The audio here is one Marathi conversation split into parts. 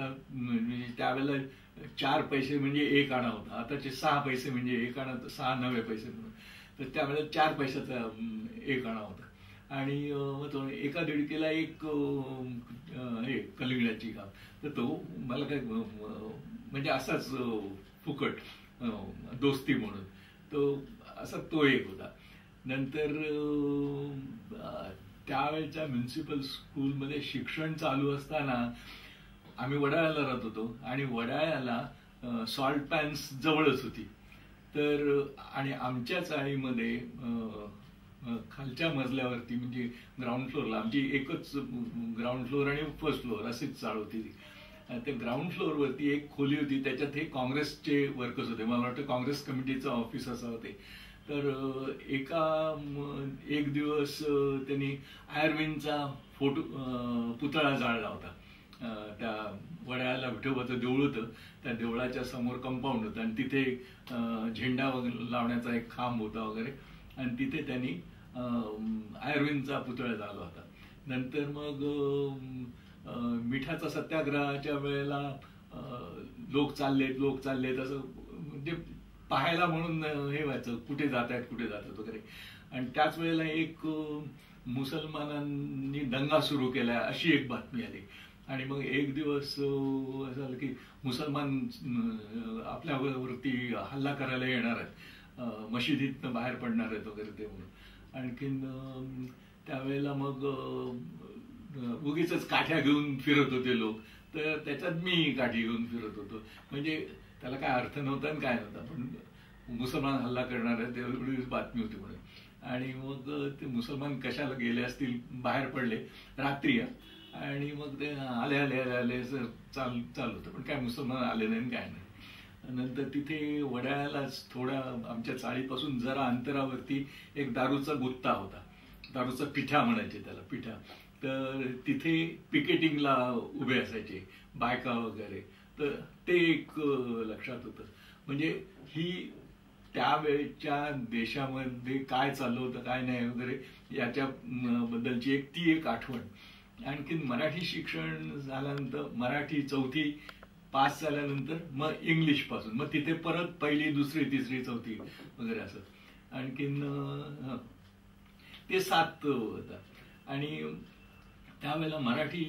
आता म्हणजे त्यावेळेला 4 पैसे म्हणजे 1 आणा होता, आताचे 6 पैसे म्हणजे 1 आणा, 6 नवे पैसे म्हणून. तर त्यावेळेला 4 पैशाचा 1 आणा होता. आणि मग तो एका दिडकीला एक हे कलिंगडाची घाल. तर तो मला काय म्हणजे असाच फुकट दोस्ती म्हणून तो असा तो एक होता. नंतर त्यावेळेच्या म्युन्सिपल स्कूलमध्ये शिक्षण चालू असताना आम्ही वडाळ्याला राहत होतो आणि वडाळ्याला सॉल्ट पॅन्स जवळच होती. तर आणि आमच्या चाळीमध्ये खालच्या मजल्यावरती म्हणजे ग्राउंड फ्लोअरला आमची एकच ग्राउंड फ्लोअर आणि फर्स्ट फ्लोअर अशीच चाळ होती. त्या ग्राउंड फ्लोअरवरती एक खोली होती, त्याच्यात हे काँग्रेसचे वर्कर्स होते. मला वाटतं काँग्रेस कमिटीचं ऑफिस असं होते. तर एक दिवस त्यांनी आयर्विनचा पुतळा जाळला होता. त्या वडाळ्याला विठोबाचं देऊळ होतं, त्या देवळाच्या समोर कंपाऊंड होतं आणि तिथे झेंडा लावण्याचा एक खांब होता वगैरे, आणि तिथे त्यांनी आयर्विनचा पुतळा जाळला होता. नंतर मग मिठाचा सत्याग्रहाच्या वेळेला लोक चाललेत असं म्हणजे पाहायला म्हणून हे व्हायचं, कुठे जात आहेत वगैरे. आणि त्याच वेळेला एक मुसलमानांनी दंगा सुरू केला अशी एक बातमी आली. आणि मग एक दिवस असं झालं की मुसलमान आपल्यावरती हल्ला करायला येणार आहेत, मशिदीतनं बाहेर पडणार आहेत वगैरे ते म्हणून. आणखीन त्यावेळेला मग उगीच काठ्या घेऊन फिरत होते लोक, तर त्याच्यात मी काठी घेऊन फिरत होतो. म्हणजे त्याला काय अर्थ नव्हता आणि काय नव्हता, पण मुसलमान हल्ला करणार आहे तेवढीच बातमी होती म्हणून. आणि मग ते मुसलमान कशाला गेले असतील, बाहेर पडले रात्री, आणि मग ते आले चालू होतं, पण काय मुसलमान आले नाही काय नाही. नंतर तिथे वडाळ्यालाच थोड्या आमच्या चाळीपासून जरा अंतरावरती एक दारूचा गुत्ता होता, दारूचा पिठा म्हणायचे त्याला, पिठा. तर तिथे पिकेटिंगला उभे असायचे बायका वगैरे. तर ते एक लक्षात होतं. म्हणजे ही त्यावेळेच्या देशामध्ये काय चाललं होतं काय नाही वगैरे याच्या बद्दलची ती एक आठवण. आणखीन मराठी शिक्षण झाल्यानंतर मराठी 4थी पास झाल्यानंतर मग इंग्लिश पासून मग तिथे परत 1ली 2री 3री 4थी वगैरे असं. आणखीन ते 7 होता. आणि त्यावेळेला मराठी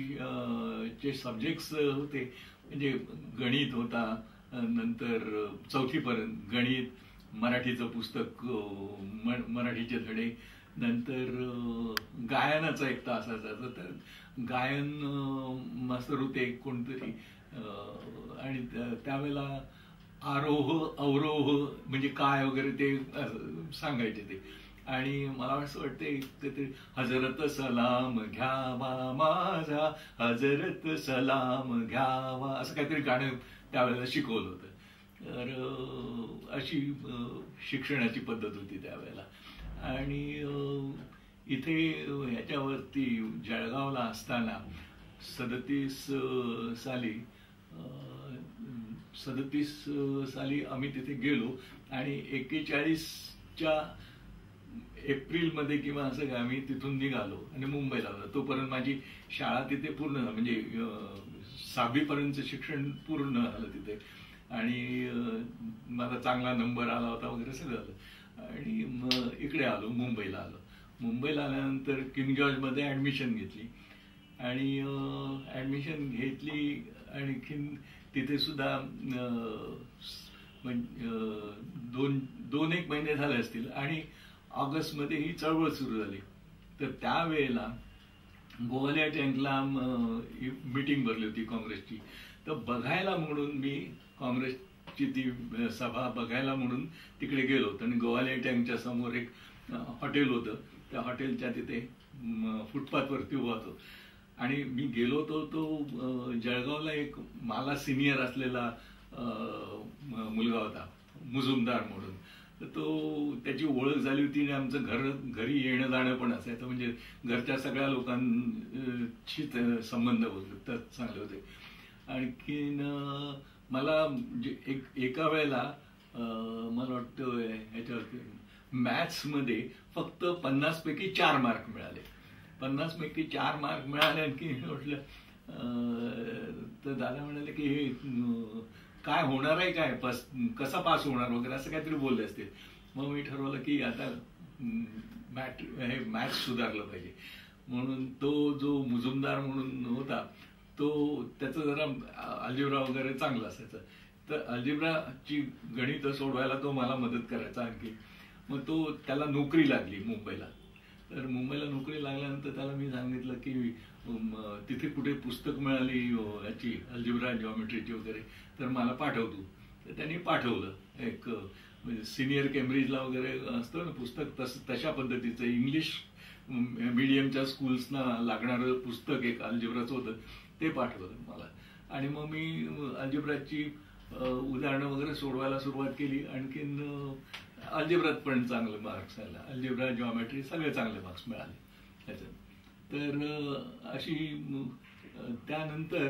चे सब्जेक्ट्स होते म्हणजे गणित होता, नंतर 4थी पर्यंत गणित, मराठीचं पुस्तक, मराठीचे धडे, नंतर गायनाचा एक तास असायचा. तर गायन मास्तर होते कोणतरी, आणि त्यावेळेला आरोह अवरोह म्हणजे काय वगैरे ते सांगायचे ते. आणि मला असं वाटतं हजरत सलाम घ्यावा माझा, हजरत सलाम घ्यावा, असं काहीतरी गाणं त्यावेळेला शिकवलं होतं. तर अशी शिक्षणाची पद्धत होती त्यावेळेला. आणि इथे ह्याच्यावरती जळगावला असताना 37 साली आम्ही तिथे गेलो आणि 41च्या एप्रिलमध्ये किंवा असं का आम्ही तिथून निघालो आणि मुंबईला आलो. तोपर्यंत माझी शाळा तिथे पूर्ण म्हणजे 6वी पर्यंतचं शिक्षण पूर्ण झालं तिथे. आणि माझा चांगला नंबर आला होता वगैरे सगळं झालं. आणि मग इकडे आलो, मुंबईला आलो. मुंबईला आल्यानंतर किंग जॉर्जमध्ये ऍडमिशन घेतली आणि ऍडमिशन घेतली. आणखीन तिथे सुद्धा 2-1 महिने झाले असतील आणि ऑगस्टमध्ये ही चळवळ सुरू झाली. तर त्यावेळेला गोवालिया टँकला मीटिंग भरली होती काँग्रेसची. तर बघायला म्हणून मी काँग्रेसची ती सभा बघायला म्हणून तिकडे गेलो होतो. आणि गोवालिया टँकच्या समोर एक हॉटेल होतं, त्या हॉटेलच्या तिथे फुटपाथवरती उभा होतो. आणि मी गेलो होतो, तो जळगावला एक मला सिनियर असलेला मुलगा होता मुजुमदार म्हणून. तर तो त्याची ओळख झाली होती आणि आमचं घरी येणं जाणं पण असायचं. म्हणजे घरच्या सगळ्या लोकांशी संबंध होते चांगले होते. आणखीन मला एका वेळेला मला वाटतं ह्याच्यावरती मॅथ्समध्ये फक्त 50 पैकी 4 मार्क मिळाले. 50 पैकी 4 मार्क मिळाले. आणखी म्हटलं तर दादा म्हणाले की हे काय होणार आहे, काय कसा पास होणार वगैरे असं काहीतरी बोलले असतील. मग मी ठरवलं की आता हे मॅथ्स सुधारलं पाहिजे म्हणून तो जो मुजुमदार म्हणून होता तो त्याचं जरा अल्जेब्रा वगैरे चांगलं असायचं, तर अल्जेब्राची गणितं सोडवायला तो मला मदत करायचा आणखी. मग त्याला नोकरी लागली मुंबईला. तर मुंबईला नोकरी लागल्यानंतर त्याला मी सांगितलं की तिथे कुठे पुस्तक मिळाली याची अल्जेब्रा जॉमेट्रीची वगैरे तर मला पाठवतो. तर त्यांनी पाठवलं. एक म्हणजे सिनियर केम्ब्रिजला वगैरे असतं ना पुस्तक, तशा पद्धतीचं इंग्लिश मीडियमच्या स्कूल्सना लागणारं पुस्तक एक अल्जेब्राचं होतं, ते पाठवलं मला. आणि मग मी अल्जेब्राची उदाहरणं वगैरे सोडवायला सुरुवात केली. आणखीन अल्जेब्रात पण चांगले मार्क्स आले, अल्जेब्रा जॉमेट्री सगळे चांगले मार्क्स मिळाले त्याच्यात. तर अशी त्यानंतर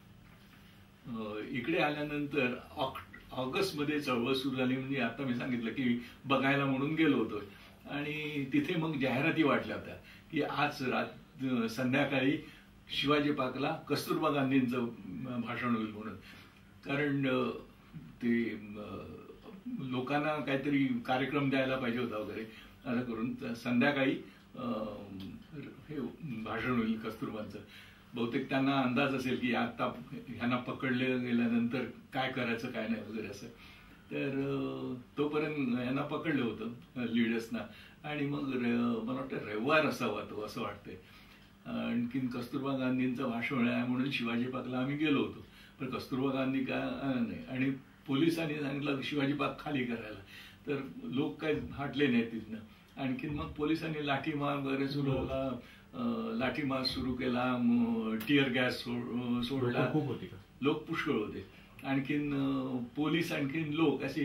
इकडे आल्यानंतर ऑगस्टमध्ये चळवळ सुरू झाली. म्हणजे आता मी सांगितलं की बघायला म्हणून गेलो होतो आणि तिथे मग जाहिराती वाटल्या होत्या की आज संध्याकाळी शिवाजी पार्कला कस्तुरबा गांधींचं भाषण होईल म्हणून. कारण ते लोकांना काहीतरी कार्यक्रम द्यायला पाहिजे होता वगैरे असं करून संध्याकाळी हे भाषण होईल कस्तुरबांचं. बहुतेक त्यांना अंदाज असेल की आता ह्यांना पकडले गेल्यानंतर काय करायचं काय नाही वगैरे असं. तर तोपर्यंत यांना पकडलं होतं लीडर्सना. आणि मग मला वाटतं रविवार असावा तो असं वाटतंय. आणखीन कस्तुरबा गांधींचं भाषण आहे म्हणून शिवाजी पार्कला आम्ही गेलो होतो, पण कस्तुरबा गांधी काय नाही. आणि पोलिसांनी सांगितलं शिवाजी पार्क खाली करायला, तर लोक काही हटले नाही तिथनं. आणखीन मग पोलिसांनी लाठीमार वगैरे सुरू केला, लाठीमार सुरू केला, टिअर गॅस सोडला. लोक पुष्कळ होते. आणखीन पोलीस आणखीन लोक असे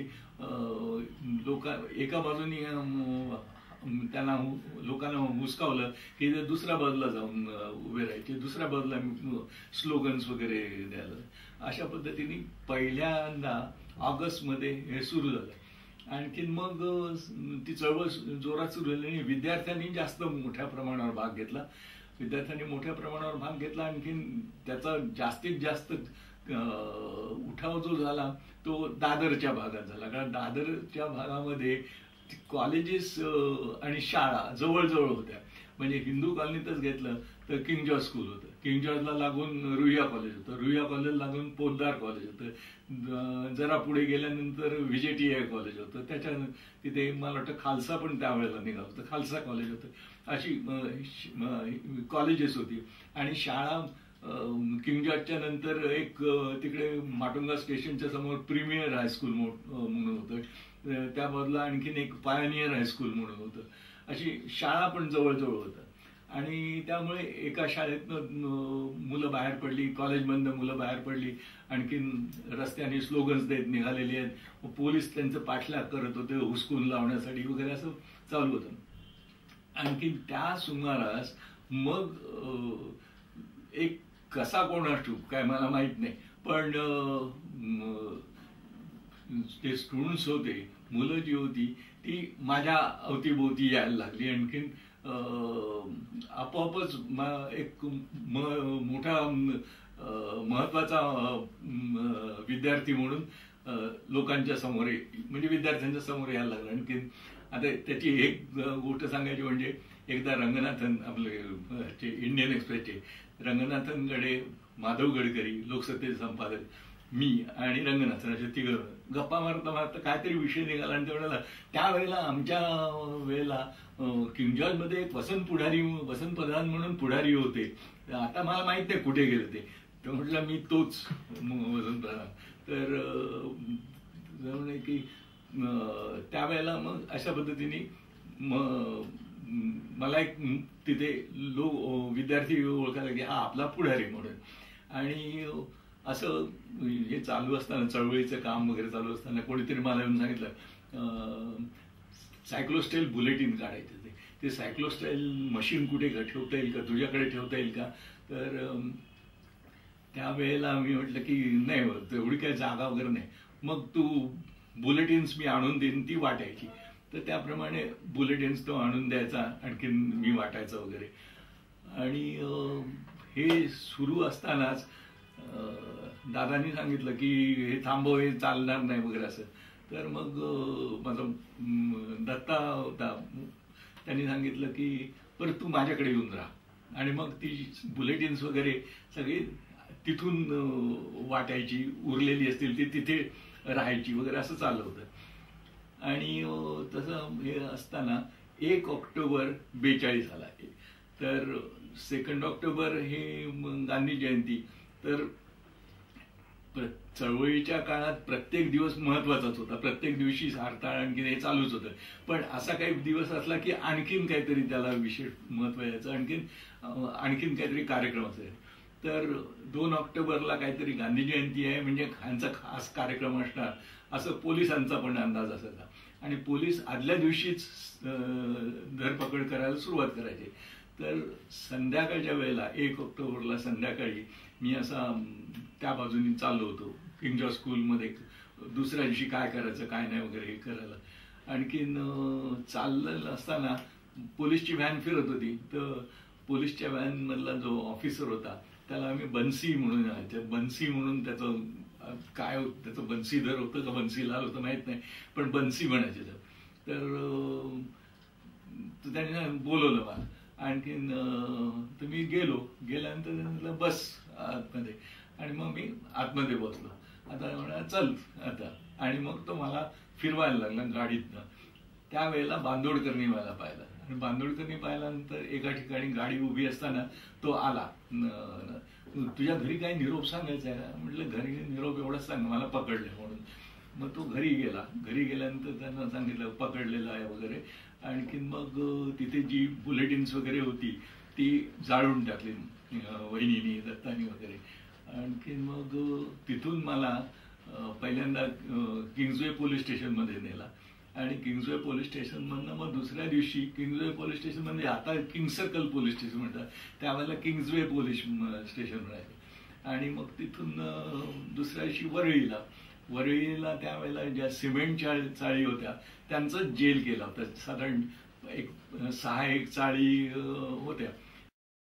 एका बाजूनी त्यांना लोकांना हुसकावलं की दुसऱ्या बाजूला जाऊन उभे राहायचे, दुसऱ्या बाजूला स्लोगन्स वगैरे द्यायला. अशा पद्धतीने पहिल्यांदा ऑगस्टमध्ये हे सुरू झालं. आणखीन मग ती चळवळ जोरात सुरू झाली. विद्यार्थ्यांनी जास्त मोठ्या प्रमाणावर भाग घेतला. आणखीन त्याचा जास्तीत जास्त उठाव जो झाला तो दादरच्या भागात झाला. कारण दादरच्या भागामध्ये कॉलेजेस आणि शाळा जवळजवळ होत्या. म्हणजे हिंदू कॉलनीतच घेतलं तर किंग जॉर्ज स्कूल होतं, किंग जॉर्जला लागून रुईया कॉलेज होतं, रुईया कॉलेज लागून पोद्दार कॉलेज होतं. जरा पुढे गेल्यानंतर व्हीजेटीआय कॉलेज होतं. त्याच्या तिथे मला वाटतं खालसा पण त्यावेळेला निघालं होतं, खालसा कॉलेज होतं. अशी कॉलेजेस होती. आणि शाळा किंग जॉर्जच्या नंतर एक तिकडे माटुंगा स्टेशनच्या समोर प्रीमियर हायस्कूल म्हणून होतं. त्या बाजूला आणखीन एक पायोनियर हायस्कूल म्हणून होतं. अशी शाळा पण जवळजवळ होतं. आणि त्यामुळे एका शाळेतनं मुलं बाहेर पडली, कॉलेजमधनं मुलं बाहेर पडली. आणखीन रस्त्याने स्लोगन्स देत निघालेली आहेत. पोलीस त्यांचं पाठलाग करत होते हुसकून लावण्यासाठी वगैरे असं चालू होतं. आणखीन त्या सुमारास मग एक कसा कोणास ठेवू काय मला माहित नाही, पण ते स्टुडंट्स होते, मुलं जी होती ती माझ्या अवतीभोवती यायला लागली. आणखीन आपोआपच एक मोठा महत्वाचा विद्यार्थी म्हणून लोकांच्या समोर म्हणजे विद्यार्थ्यांच्या समोर यायला लागला. आणखीन आता त्याची एक गोष्ट सांगायची म्हणजे एकदा रंगनाथन आपले इंडियन एक्सप्रेसचे रंगनाथनकडे माधव गडकरी लोकसत्तेचे संपादक, मी आणि रंगनाथन असे तिघं गप्पा मारता मारता काहीतरी विषय निघाला. आणि त्यावेळेला आमच्या वेळेला किंग जॉर्जमध्ये एक वसंत प्रधान म्हणून पुढारी होते. आता मला माहित नाही कुठे गेले ते. तर म्हटलं मी तोच वसंत प्रधान. तर म्हणे की त्यावेळेला मग अशा पद्धतीने मला एक तिथे विद्यार्थी ओळखायला की हा आपला पुढारी म्हणून. आणि असं हे चालू असताना चळवळीचं काम वगैरे चालू असताना कोणीतरी मला येऊन सांगितलं सायक्लोस्टाईल बुलेटिन काढायचं. ते सायक्लोस्टाईल मशीन कुठे ठेवता येईल का, तुझ्याकडे ठेवता येईल का. तर त्यावेळेला मी म्हटलं की नाही एवढी काही जागा वगैरे नाही. मग तू बुलेटिन्स मी आणून देईन, ती वाटायची. तर त्याप्रमाणे बुलेटिन्स तो आणून द्यायचा, आणखीन मी वाटायचं वगैरे. आणि हे सुरू असतानाच दादांनी सांगितलं की हे थांबव, हे चालणार नाही वगैरे असं. तर मग माझा दत्ता होता, त्यांनी सांगितलं की परत तू माझ्याकडे येऊन राहा. आणि मग ती बुलेटिन्स वगैरे सगळी तिथून वाटायची, उरलेली असतील ती तिथे राहायची वगैरे असं चाललं होतं. आणि तसं हे असताना 1 ऑक्टोबर 42 आला. तर 2 ऑक्टोबर हे गांधी जयंती. तर चळवळीच्या काळात प्रत्येक दिवस महत्वाचाच होता, प्रत्येक दिवशी हरताळ आणखीन हे चालूच होतं. पण असा काही दिवस असला की आणखीन काहीतरी त्याला विशेष महत्व यायचं, आणखीन काहीतरी कार्यक्रम असायचा. तर 2 ऑक्टोबरला काहीतरी गांधी जयंती आहे म्हणजे ह्यांचा खास कार्यक्रम असणार असं पोलिसांचा पण अंदाज असायचा. आणि पोलीस आदल्या दिवशीच धरपकड करायला सुरुवात करायची. तर संध्याकाळच्या वेळेला 1 ऑक्टोबरला संध्याकाळी मी असा त्या बाजूनी चाललो होतो किंग जॉर्ज स्कूलमध्ये, दुसऱ्या दिवशी काय करायचं काय नाही वगैरे हे करायला. आणखीन चाललेलं असताना पोलीसची व्हॅन फिरत होती. तर पोलीसच्या व्हॅन मधला जो ऑफिसर होता त्याला आम्ही बन्सी म्हणून, बन्सी म्हणून त्याचं काय त्याचं बन्सीधर होतं का बन्सीलाल होतं माहित नाही, पण बन्सी म्हणायचे. तर त्याने बोलवलं मला. आणखीन तर मी गेल्यानंतर बस आतमध्ये. आणि मग मी आतमध्ये बसलो. आता म्हणा चल आता. आणि मग तो मला फिरवायला लागला गाडीतनं. त्यावेळेला बांदोडकरनी मला पाहिलं. आणि बांदोडकरनी पाहिल्यानंतर एका ठिकाणी गाडी उभी असताना तो आला. तुझ्या घरी काही निरोप सांगायचा आहे का? म्हटलं घरी निरोप एवढाच सांग, मला पकडले म्हणून. मग तो घरी गेला. घरी गेल्यानंतर त्यांना सांगितलं पकडलेलं आहे वगैरे. आणखीन मग तिथे जी बुलेटिन्स वगैरे होती ती जाळून टाकली वहिनीनी, दत्तानी वगैरे. आणखीन मग तिथून मला पहिल्यांदा किंग्जवे पोलीस स्टेशनमध्ये नेला. आणि किंग्जवे पोलीस स्टेशनमधनं मग दुसऱ्या दिवशी किंग्जवे पोलीस स्टेशनमध्ये, आता किंग सर्कल पोलीस स्टेशन म्हणतात, त्यावेळेला किंग्जवे पोलीस स्टेशन म्हणायचे. आणि मग तिथून दुसऱ्या दिवशी वरळीला त्यावेळेला ज्या सिमेंटच्या चाळी होत्या त्यांचं जेल केलं होतं. साधारण 6 चाळी होत्या.